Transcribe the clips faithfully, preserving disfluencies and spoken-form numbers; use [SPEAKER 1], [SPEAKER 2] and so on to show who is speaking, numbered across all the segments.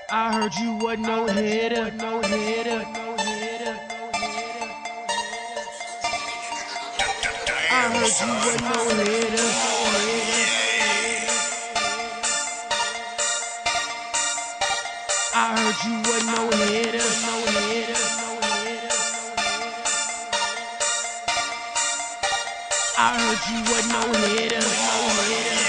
[SPEAKER 1] I heard you wasn't no hitter, no hitter, no hitter. I heard you wasn't no hitter, no hitter. I heard you wasn't no hitter, no hitter, no hitter. I heard you wasn't no hitter, no hitter.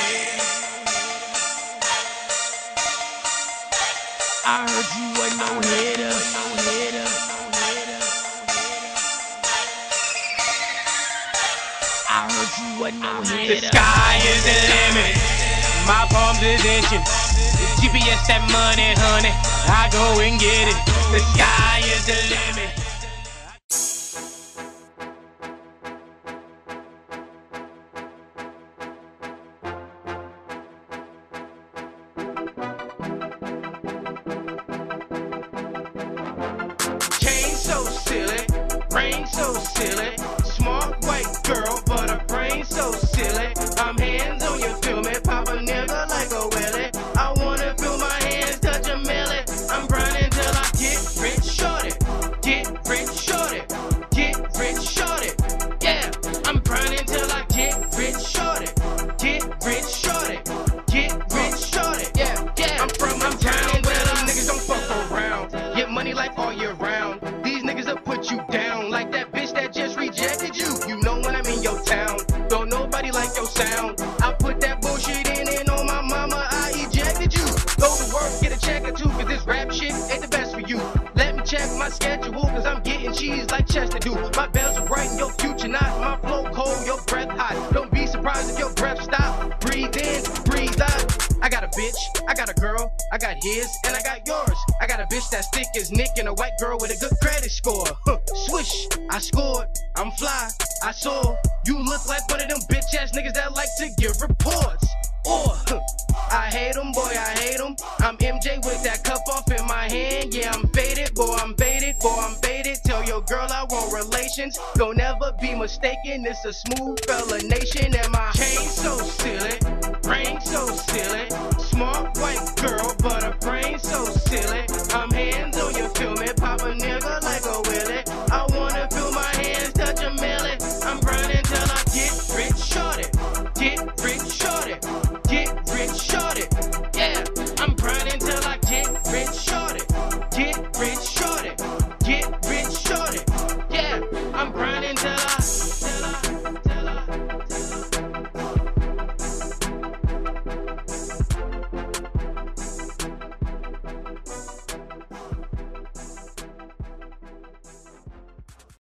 [SPEAKER 1] I heard you wasn't no hitter, no hitter, no hitter. I heard you wasn't no hitter.
[SPEAKER 2] The sky is the limit, my palms is itching. G P S that money, honey, I go and get it. The sky is the limit. So silly, brain so silly, smart white girl, but her brain so silly. I'm hands on you, feel me, pop a nigga like a willy. I wanna feel my hands touch a milli. I'm grinding till I get rich, shorty, get rich, shorty, get rich, shorty. Yeah, I'm grinding till I get rich, shorty, get rich, shorty, get rich, shorty. Yeah, yeah, I'm from I'm grinding where them niggas don't fuck around. Get money like all year round. Put you down like that bitch that just rejected you. You know when I'm in your town, don't nobody like your sound. I put that bullshit in and on my mama, I ejected you. Go to work, get a check or two, cause this rap shit ain't the best for you. Let me check my schedule, cause I'm getting cheese like Chester do. My bells are bright and your future not. My flow cold, your breath hot. Don't be surprised if your breath stop. Breathe in, breathe out. I got a bitch, I got a girl, I got his, and I got yours. I got a bitch that's thick as Nick and a white girl with a good credit score. Huh. Swish, I scored, I'm fly, I saw. You look like one of them bitch ass niggas that like to give reports. Or, huh, I hate them, boy, I hate them. I'm M J with that cup off in my hand. Yeah, I'm faded, boy, I'm baited, boy, I'm baited. Tell your girl I want relations. Don't ever be mistaken, it's a Smoove Fellaz nation. And my chain so silly, brain so silly, smart white girl, but her brain so silly. I'm hands on you, feel me, pop a nigga like a willy. I wanna